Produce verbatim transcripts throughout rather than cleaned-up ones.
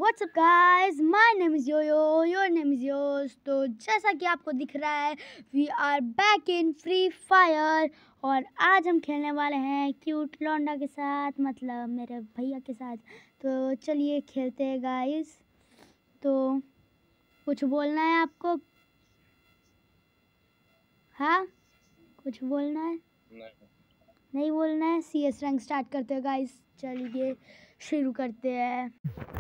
WhatsApp guys, my name is Yoyo, your name is yours. तो जैसा कि आपको दिख रहा है, we are back in Free Fire और आज हम खेलने वाले हैं क्यूट लौंडा के साथ, मतलब मेरे भैया के साथ। तो चलिए खेलते हैं गाइस। तो कुछ बोलना है आपको? हाँ, कुछ बोलना है? नहीं, नहीं बोलना है। सी एस रैंक स्टार्ट करते हैं गाइस। चलिए शुरू करते हैं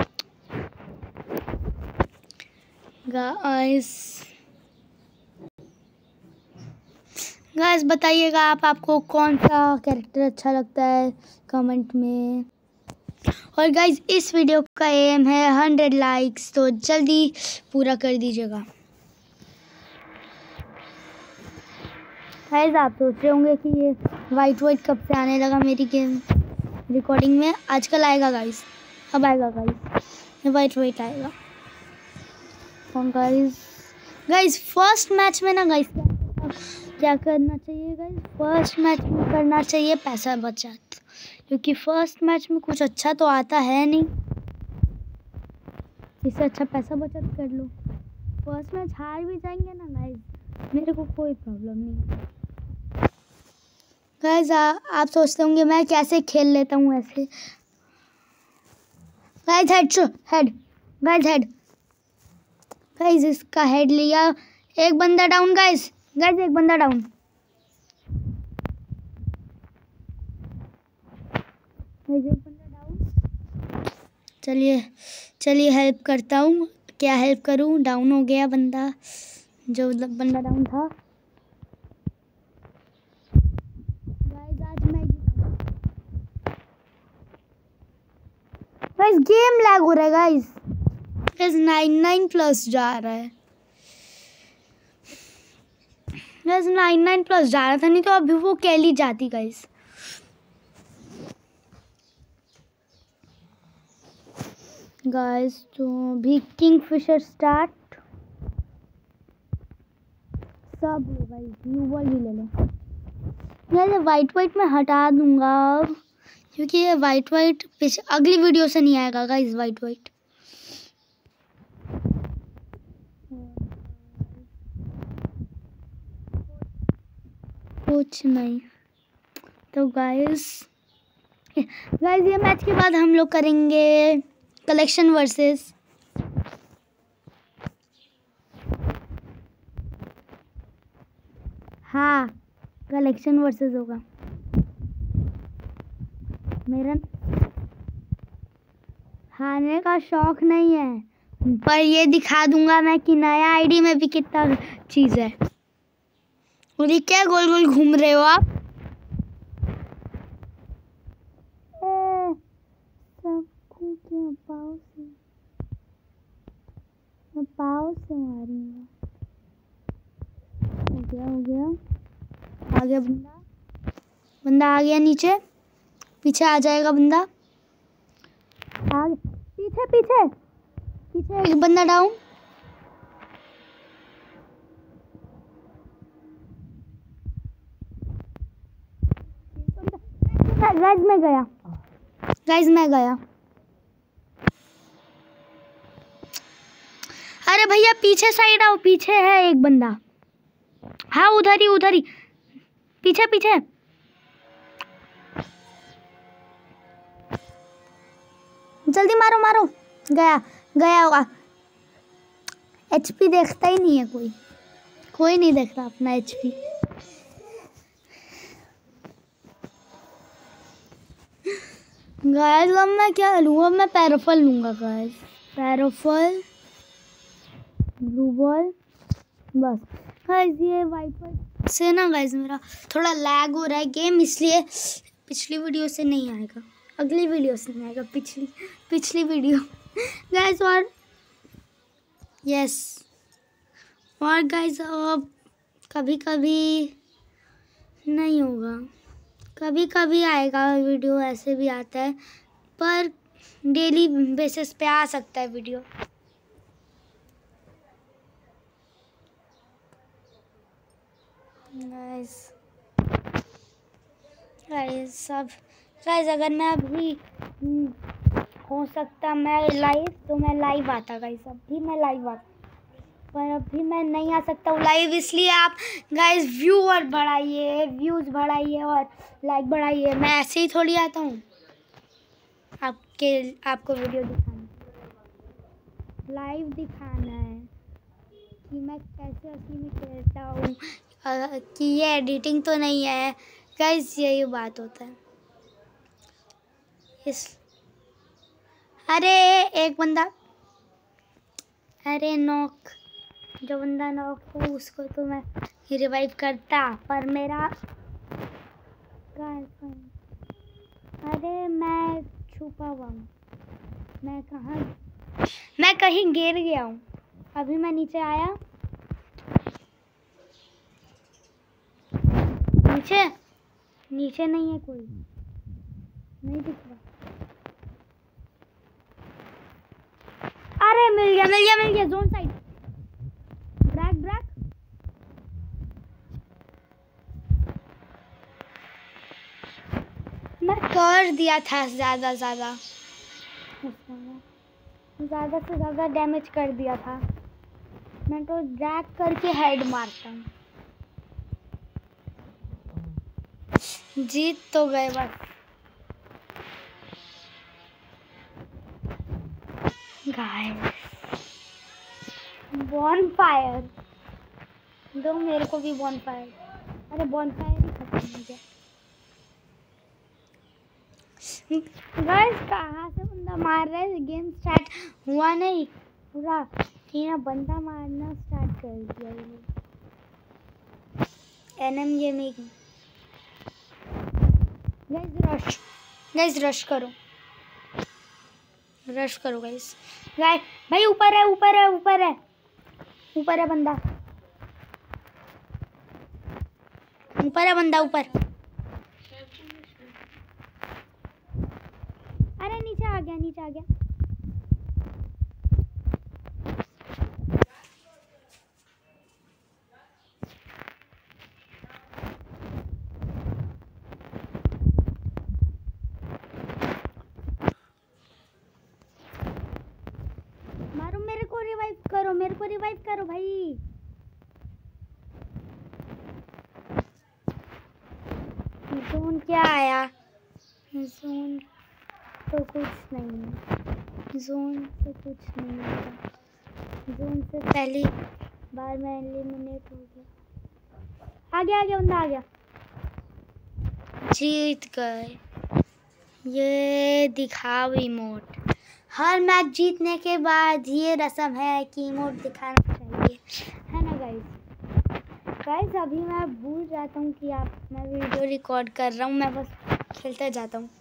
गाइस। गाइस बताइएगा आप आपको कौन सा कैरेक्टर अच्छा लगता है कमेंट में। और गाइस इस वीडियो का एम है हंड्रेड लाइक्स, तो जल्दी पूरा कर दीजिएगा। गाइस आप सोच रहे होंगे कि ये वाइट वाइट कब से आने लगा मेरी गेम रिकॉर्डिंग में। आजकल आएगा गाइस, अब आएगा गाइस, ये वाइट वाइट आएगा। और गाइस गाइस फर्स्ट मैच में ना गाइस क्या करना चाहिए गाइस, फर्स्ट मैच में करना चाहिए पैसा बचत, क्योंकि फर्स्ट मैच में कुछ अच्छा तो आता है नहीं, इससे अच्छा पैसा बचत कर लो। फर्स्ट मैच हार भी जाएंगे ना गाइस, मेरे को कोई प्रॉब्लम नहीं गाइस। आप सोचते होंगे मैं कैसे खेल लेता हूँ ऐसे। Guys head head guys head guys इसका हेड लिया, एक बंदा डाउन गाइस। गाइस एक बंदा डाउन। गाइस एक बंदा डाउन। चलिए चलिए हेल्प करता हूँ। क्या हेल्प करूँ? डाउन हो गया बंदा, जो बंदा डाउन था। गाइस आज मैं गाइस गेम लैग हो रहा है guys. Guys nine nine plus जा रहा है गाइस, नाइन नाइन प्लस जा रहा था, नहीं तो अभी वो कैली जाती गाइस। गाइस तो भी किंगफिशर स्टार्ट सब लो गाइस, न्यू बॉल भी ले लो गाइस। वाइट वाइट मैं हटा दूंगा क्योंकि ये वाइट वाइट अगली वीडियो से नहीं आएगा गाइस। वाइट वाइट कुछ नहीं। तो गाइस गाइस ये मैच के बाद हम लोग करेंगे कलेक्शन वर्सेस। हाँ कलेक्शन वर्सेस होगा। मेरा हारने का शौक नहीं है, पर ये दिखा दूंगा मैं कि नया आईडी में भी कितना चीज़ है। और ये क्या गोल गोल घूम रहे हो आप? सबको क्या पाव से मैं पाव से मारूंगा। हो गया हो गया, आ गया बंदा, बंदा आ गया नीचे, पीछे आ जाएगा बंदा। आ पीछे पीछे पीछे एक बंदा डाउन। गाइस मैं गया गाइस मैं गया अरे भैया पीछे साइड आओ, पीछे है एक बंदा। हाँ उधर ही उधर ही पीछे पीछे। जल्दी मारो मारो। गया गया होगा। एचपी देखता ही नहीं है कोई, कोई नहीं देखता अपना एचपी। गाइस अब मैं क्या लूँगा? मैं पैराफल लूँगा गाइस, पैराफल ब्लू बॉल बस। गाइस ये वाइट वाइट से ना गाइस मेरा थोड़ा लैग हो रहा है गेम, इसलिए पिछली वीडियो से नहीं आएगा, अगली वीडियो से नहीं आएगा, पिछली पिछली वीडियो गाइस। और यस और गाइस अब कभी कभी नहीं होगा, कभी कभी आएगा वीडियो, ऐसे भी आता है, पर डेली बेसिस पे आ सकता है वीडियो। गाइस गाइस सब गाइस अगर मैं अभी हो सकता मैं लाइव तो मैं लाइव आता गाइस, अभी मैं लाइव आता, पर अभी मैं नहीं आ सकता हूँ लाइव, इसलिए आप गाइस व्यूअर बढ़ाइए, व्यूज़ बढ़ाइए और लाइक बढ़ाइए। मैं ऐसे ही थोड़ी आता हूँ आपके आपको वीडियो दिखाना, लाइव दिखाना है कि मैं कैसे असली में खेलता हूँ, कि ये एडिटिंग तो नहीं है गाइस, यही बात होता है इस। अरे एक बंदा, अरे नॉक, जो बंदा नॉक हो उसको तो मैं रिवाइव करता, पर मेरा, अरे मैं छुपा हुआ हूँ, मैं कहाँ, मैं कहीं गिर गया हूँ, अभी मैं नीचे आया, नीचे नीचे नहीं है कोई, नहीं दिख रहा। अरे मिल गया मिल गया मिल गया, जोन साइड, ब्रैक ब्रैक, मैं कर दिया था ज़्यादा ज़्यादा ज़्यादा से ज़्यादा डैमेज कर दिया था, मैं तो ड्रैग करके हेड मारता हूँ। जीत तो गए बस गाइस। बॉनफायर दो मेरे को भी, बॉनफायर, अरे बॉनफायर ही खत्म हो गया गाइस। कहाँ से बंदा मार रहा है, गेम स्टार्ट हुआ नहीं पूरा तीन बंदा मारना स्टार्ट कर दिया ये लोग। NM gaming guys, rush guys, rush करो रश करो गाइस, गाइस भाई ऊपर है ऊपर है ऊपर है ऊपर है बंदा, ऊपर है बंदा ऊपर, अरे नीचे आ गया नीचे आ गया, मारो मेरे को, रिवाइव करो मेरे को, रिवाइव करो भाई। जोन क्या आया, जोन तो कुछ नहीं है, जोन से कुछ नहीं होगा, जोन से पहली बार मैं एलिमिनेट हो गया। आ गया आ गया बंदा आ गया, जीत गए। ये दिखाओ इमोट, हर मैच जीतने के बाद ये रस्म है कि इमोट दिखाना चाहिए, है ना गाइस। गाइस अभी मैं भूल जाता हूँ कि आप मैं वीडियो रिकॉर्ड कर रहा हूँ, मैं बस खेलते जाता हूँ।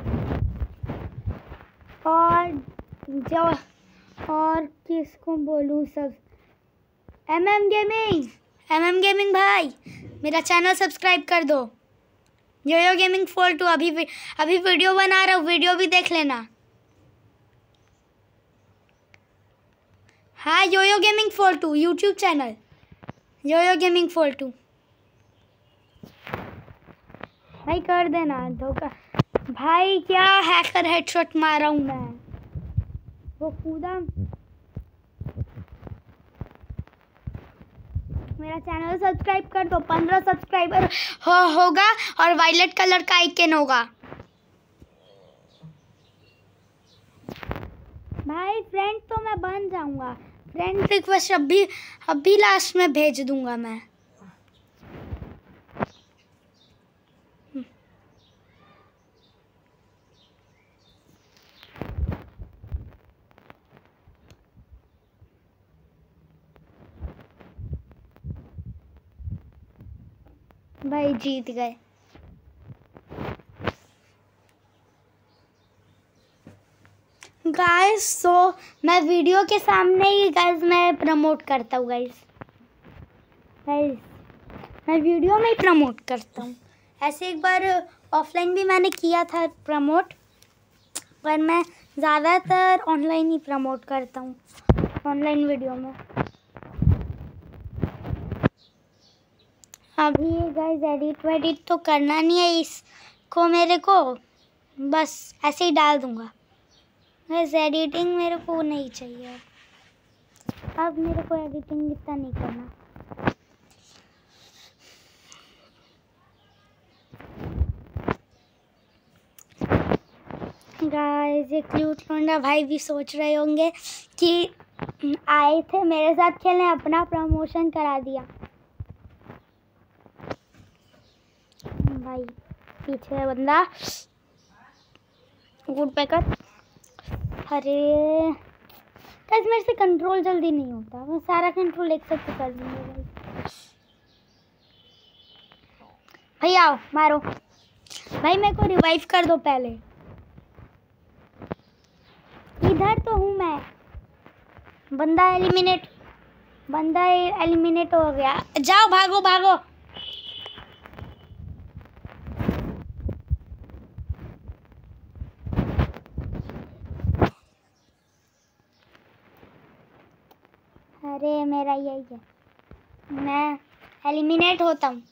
और जो और किसको बोलूँ, सब एमएम गेमिंग, एमएम गेमिंग भाई मेरा चैनल सब्सक्राइब कर दो। योयो गेमिंग फोर टू अभी अभी वीडियो बना रहा हूँ, वीडियो भी देख लेना। हाँ Yoyo gaming four two YouTube channel, Yoyo gaming four two भाई कर देना धोखा भाई। क्या हैकर हेडशॉट मारा हूँ मैं, वो कूदा। मेरा चैनल सब्सक्राइब कर दो, पंद्रह सब्सक्राइबर हो होगा और वायलेट कलर का आइकन होगा भाई। फ्रेंड तो मैं बन जाऊंगा, फ्रेंड रिक्वेस्ट अभी अभी लास्ट में भेज दूंगा मैं। भाई जीत गए गाइस। सो मैं वीडियो के सामने ही गाइस मैं प्रमोट करता हूँ गाइस, गाइस मैं वीडियो में ही प्रमोट करता हूँ। ऐसे एक बार ऑफलाइन भी मैंने किया था प्रमोट, पर मैं ज़्यादातर ऑनलाइन ही प्रमोट करता हूँ, ऑनलाइन वीडियो में। अभी गाइस एडिट वेडिट तो करना नहीं है इसको मेरे को, बस ऐसे ही डाल दूँगा। वैसे एडिटिंग मेरे को नहीं चाहिए, अब मेरे को एडिटिंग इतना नहीं करना। गाइस ये क्यूट लोंडा भाई भी सोच रहे होंगे कि आए थे मेरे साथ खेलने, अपना प्रमोशन करा दिया। भाई पीछे है बंदा, वुड पैकर। अरे गाइस मेरे से कंट्रोल जल्दी नहीं होता, मैं सारा कंट्रोल एक साथ कर दूंगा। भाई भाई आओ मारो भाई, मेरे को रिवाइव कर दो पहले। इधर तो हूँ मैं, बंदा एलिमिनेट, बंदा एलिमिनेट हो गया। जाओ भागो भागो। अरे मेरा यही है, मैं एलिमिनेट होता हूँ।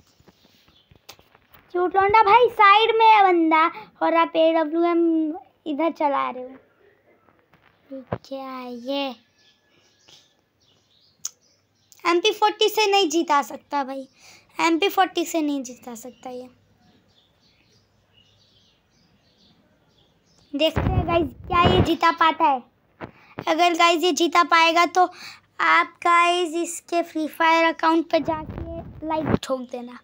क्यूट लौंडा भाई साइड में है बंदा, और आप ए डब्ल्यू एम इधर चला रहे हो। क्या है ये? एम पी फोर्टी से नहीं जीता सकता भाई, एम पी फोर्टी से नहीं जीता सकता ये। देखते हैं गाइस क्या ये जीता पाता है। अगर गाइस ये जीता पाएगा तो आप गाइस इसके फ्री फायर अकाउंट पर जाके लाइक ठोक देना।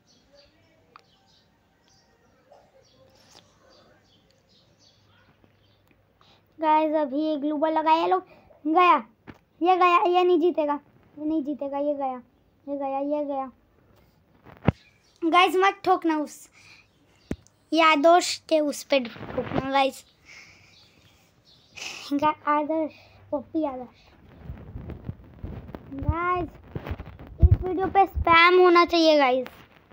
गाइस अभी ये ग्लूबल लगाया लोग, गया ये गया, ये नहीं जीतेगा, ये नहीं जीतेगा, ये गया, ये गया, ये गया। गाइस मत ठोकना, उस यादोश के उस पे ठोकना गाइस। आदर्श पप्पी आदर्श। गाइस इस वीडियो पे स्पैम होना चाहिए गाइस,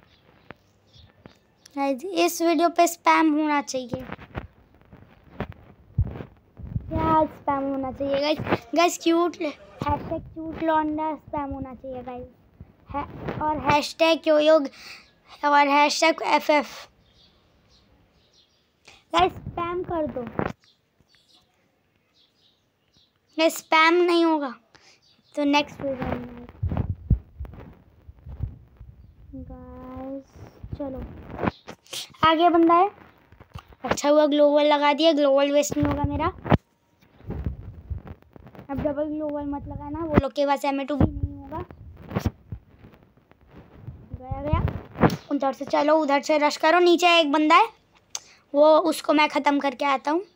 गाइस इस वीडियो पे स्पैम होना चाहिए। क्या स्पैम होना चाहिए guys? Guys cute hashtag cute लौंडा स्पैम होना चाहिए गाइस, है, और हैशटैग योयोग और hashtag F F. Guys spam कर दो। गाइस स्पैम नहीं होगा तो नेक्स्ट वीडियो में। गाइस चलो आगे बंदा है। अच्छा हुआ ग्लोबल लगा दिया, ग्लोबल वेस्ट नहीं होगा मेरा। अब डबल ग्लोबल मत लगाना, वो लोग के पास एम ए टू भी नहीं होगा। गया गया उधर से, चलो उधर से रश करो। नीचे एक बंदा है, वो उसको मैं ख़त्म करके आता हूँ।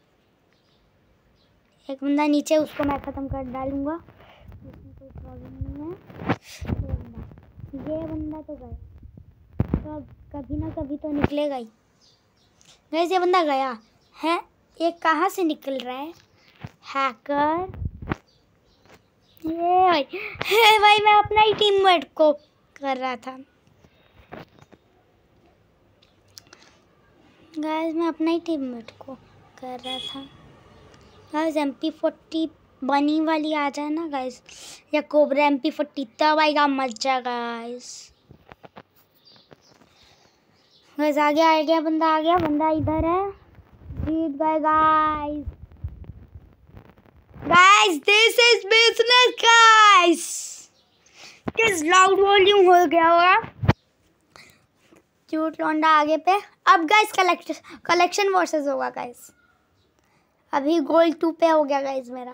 एक बंदा नीचे, उसको मैं ख़त्म कर डालूँगा, इसमें कोई प्रॉब्लम नहीं है। ये बंदा ये बंदा तो गया, तो अब कभी ना कभी तो निकलेगा ही। गाइस ये बंदा गया है, ये कहाँ से निकल रहा है? हैकर ये भाई, हे भाई मैं अपना ही टीममेट को कर रहा था। गाइस मैं अपना ही टीममेट को कर रहा था। गाइस एम पी फोर्टी बनी वाली आ जाए ना गाइस, या कोबरा एम पी फोर्टी, तब आएगा मजा गाइस। गाइस आ गया आ गया बंदा, आ गया बंदा, इधर है। जीत गए guys. Guys this is business guys. किस लाउड वॉल्यूम हो गया होगा। क्यूट लौंडा आगे पे। अब गाइस कलेक्शन कलेक्शन वर्सेस होगा गाइस। अभी गोल्ड टू पे हो गया गाइस मेरा।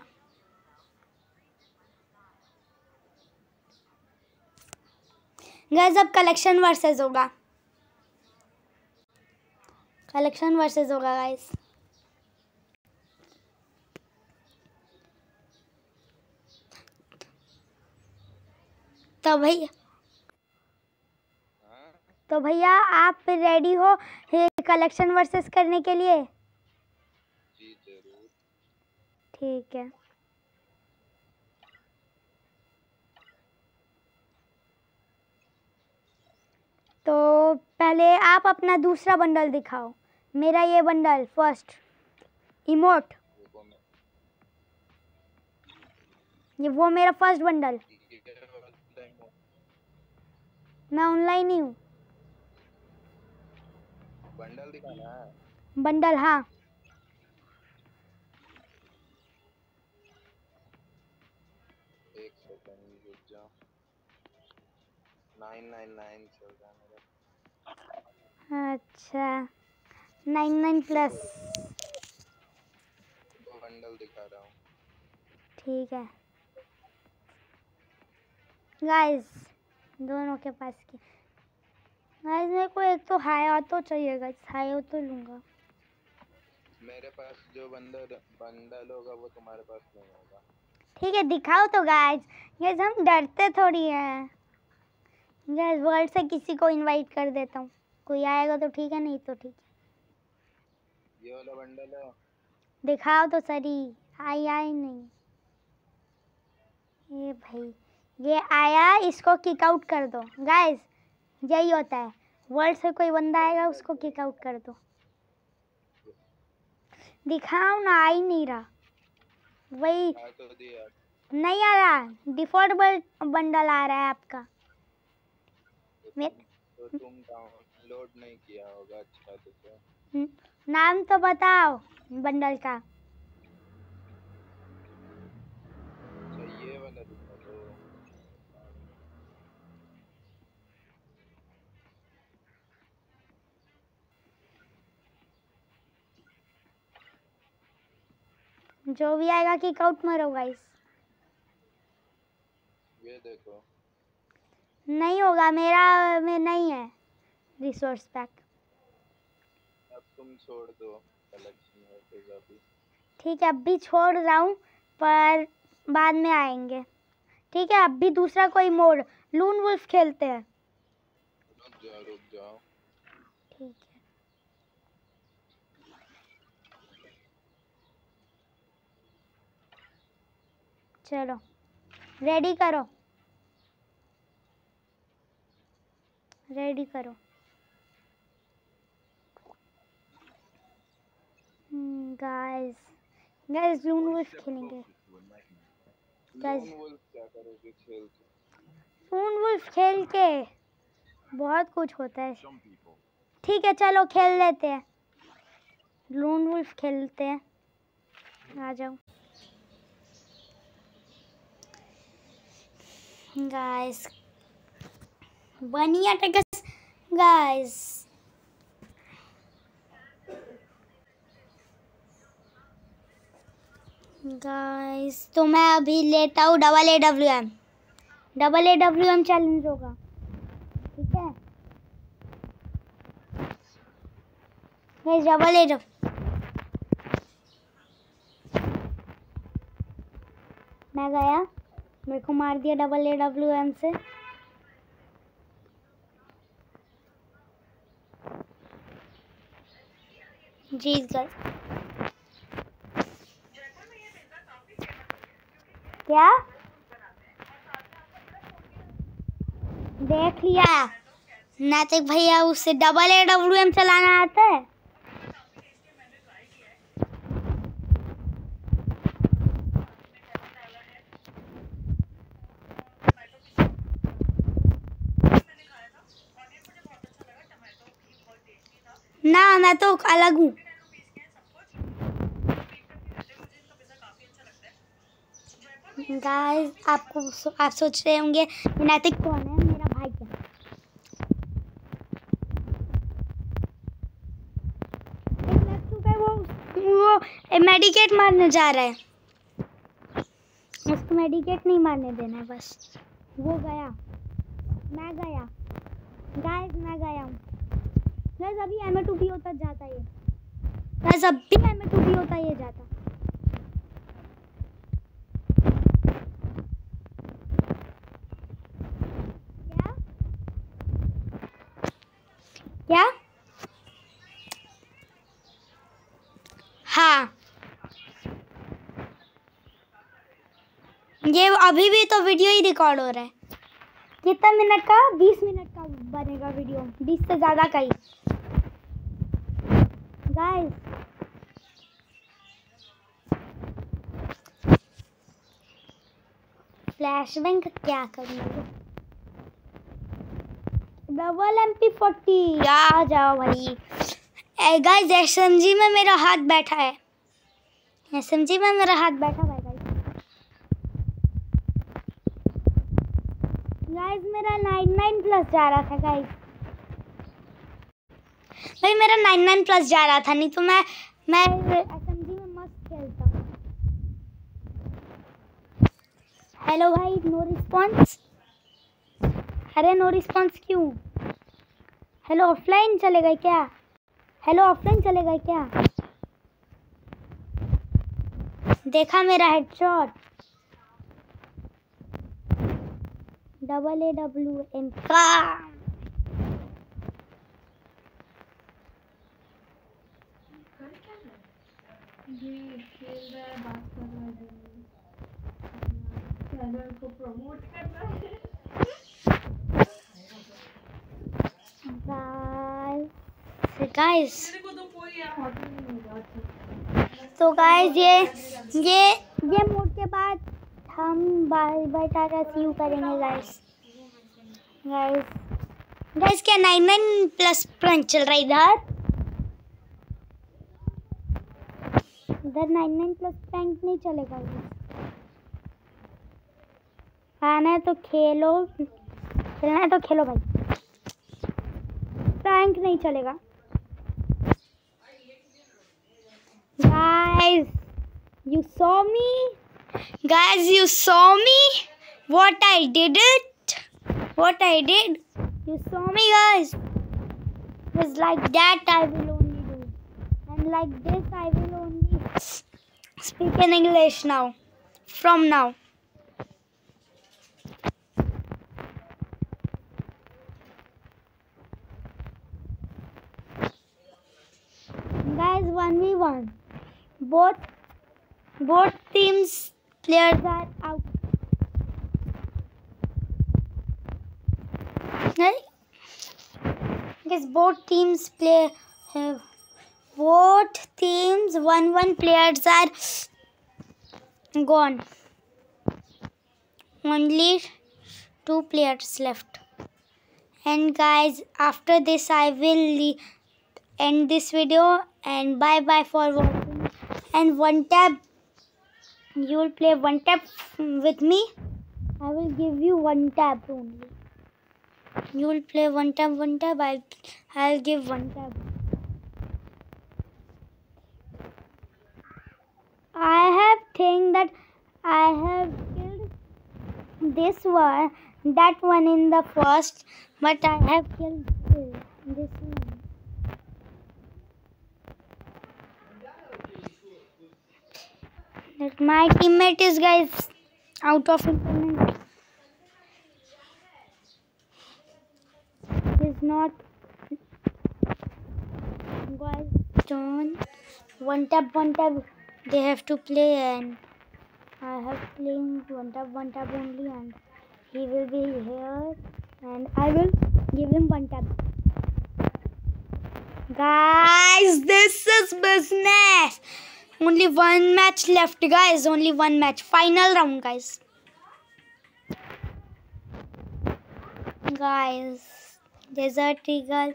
गाइस अब कलेक्शन वर्सेस होगा, कलेक्शन वर्सेस होगा गाइस। तो भैया तो भैया आप रेडी हो कलेक्शन वर्सेस करने के लिए? जी जरूर। ठीक है। तो पहले आप अपना दूसरा बंडल दिखाओ। मेरा ये बंडल फर्स्ट इमोट, ये वो मेरा फर्स्ट बंडल। मैं ऑनलाइन ही हूँ। बंडल दिखाना है? बंडल हाँ। सेकंड रुक जाओ। नाइन नाइन नाइन चल रहा है मेरा। अच्छा नाइन नाइन प्लस। वो बंडल दिखा रहा हूँ। ठीक है गाइस, दोनों के पास की गाइस मेरे को एक तो हाई ऑटो चाहिए गाइस, हाई ऑटो लूंगा। मेरे पास जो बंडल बंडल होगा वो तुम्हारे पास नहीं होगा। ठीक है दिखाओ तो गाइस। गाइस हम डरते थोड़ी हैं गाइस, वर्ल्ड से किसी को इनवाइट कर देता हूँ, कोई आएगा तो ठीक है, नहीं तो ठीक है। ये वाला बंडल है। दिखाओ तो सही। आई आई नहीं, ये भाई ये आया, इसको किक आउट कर दो गाइस। यही होता है, वर्ल्ड से कोई बंदा आएगा उसको किक आउट कर दो। दिखाओ ना, आ ही नहीं रहा। वही आ तो दिया। नहीं आ रहा, डिफॉल्ट बंडल आ रहा है आपका। तो मैं तुम, तो तुम डाउनलोड नहीं किया होगा। अच्छा तो नाम तो बताओ बंडल का। अच्छा ये वाला दिखा दो। जो भी आएगा किक आउट मारो गाइस। ये देखो। नहीं होगा, मेरा में नहीं है रिसोर्स पैक। अब तुम छोड़ दो कलेक्शन में फिर अभी। ठीक है अभी छोड़ रहा हूँ, पर बाद में आएंगे। ठीक है अभी दूसरा कोई मोड लून वुल्फ खेलते हैं। रुक जाओ रुक जाओ। ठीक है चलो रेडी करो, रेडी करो। गाइस गाइस लून वुल्फ खेलेंगे गाइस। लून वुल्फ क्या करोगे खेल के? लून वुल्फ खेल के बहुत कुछ होता है। ठीक है चलो खेल लेते हैं, लून वुल्फ खेलते हैं। आ जाओ गाइस, बनिया टकस गाइस। गाइस तो मैं अभी लेता हूँ double A W M, double A W M challenge होगा। ठीक है गाइस डबल ए डब्ल्यू मैं गया, मेरे को मार दिया डबल ए डब्ल्यू एम से। जीत गए। क्या देख लिया नैतिक भैया, उससे डबल ए डब्ल्यू एम चलाना आता है। ना मैं तो अलग हूँ। गाइस आपको आप सोच रहे होंगे नैतिक कौन है, मेरा भाई है। एक लग चुका है, वो वो मेडिकेट मारने जा रहा है, उसको मेडिकेट नहीं मारने देना है बस। वो गया, मैं गया गाइस, मैं गया हूँ गाइस। अभी एम ए टू बी होता जाता है गाइस, अभी एम ए टू बी होता ये जाता। क्या हाँ ये अभी भी तो वीडियो ही रिकॉर्ड हो रहा है। कितना मिनट का? बीस मिनट का बनेगा वीडियो, बीस से ज़्यादा का ही गाइस। फ्लैश बैंक क्या करूँगा? डबल एम पी फोर्टी आ जाओ भाई। गाइस एस एम जी में मेरा हाथ बैठा है, एस एम जी में मेरा हाथ बैठा है गाइस। गाइस मेरा नाइन नाइन प्लस जा रहा था गाइस। भाई मेरा नाइन नाइन प्लस जा रहा था, नहीं तो मैं मैं एसएमजी में मस्त खेलता हूँ। हेलो भाई, नो रिस्पॉन्स। अरे नो रिस्पॉन्स क्यों? हेलो ऑफलाइन चले गए क्या? हेलो ऑफलाइन चले गए क्या? देखा मेरा headshot. Double A W N का ये खेल रहा है, बात कर रहा है, चैनल को प्रमोट कर रहा है। गाइस मेरे को तो कोई हॉबी नहीं होगा। तो गाइस ये ये ये मोड के बाद हम bye bye tata see you करेंगे गाइस। गाइस गाइस क्या नाइन नाइन प्लस प्रैंक चल रहा है इधर? इधर नाइन नाइन प्लस प्रैंक नहीं चलेगा। आना है तो खेलो, खेलना है तो खेलो भाई, प्रैंक नहीं चलेगा। Guys, you saw me? Guys, you saw me? What I did it? What I did? You saw me, guys? Just like that I will only do. And like this I will only speak in English now. From now. Guys, one v one. Both both teams players are out. Right? Guys, both teams play have both teams one one players are gone. Only two players left. And guys, after this I will end this video and bye bye for watching. And one tab, you will play one tab with me. I will give you one tab only. You will play one tab, one tab. I'll I'll give one tab. I have think that I have killed this one, that one in the first, but I have killed this one. That my teammate is guys out of internet. He's not. Guys, don't one tap, one tap. They have to play, and I have playing one tap, one tap only, and he will be here, and I will give him one tap. Guys, this is business. Only one match left, guys. Only one match. Final round, guys. Guys, Desert Eagle.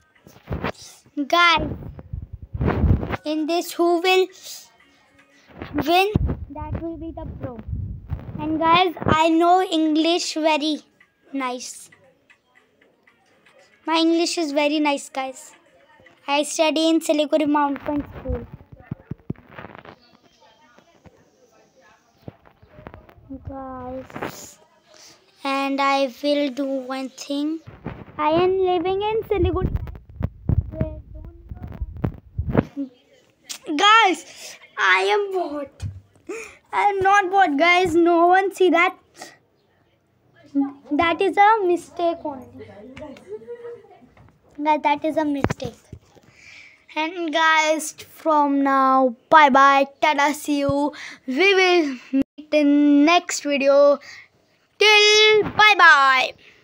Guys, in this, who will win? That will be the pro. And guys, I know English very nice. My English is very nice, guys. I study in Siliguri Mountain School. Guys, and I will do one thing. I am living in Siliguri. Guys, I am bot. I am not bot, guys. No one see that. That is a mistake only. Guys, that is a mistake. And guys, from now, bye bye. Tada, see you. We will meet in next video. Till bye bye.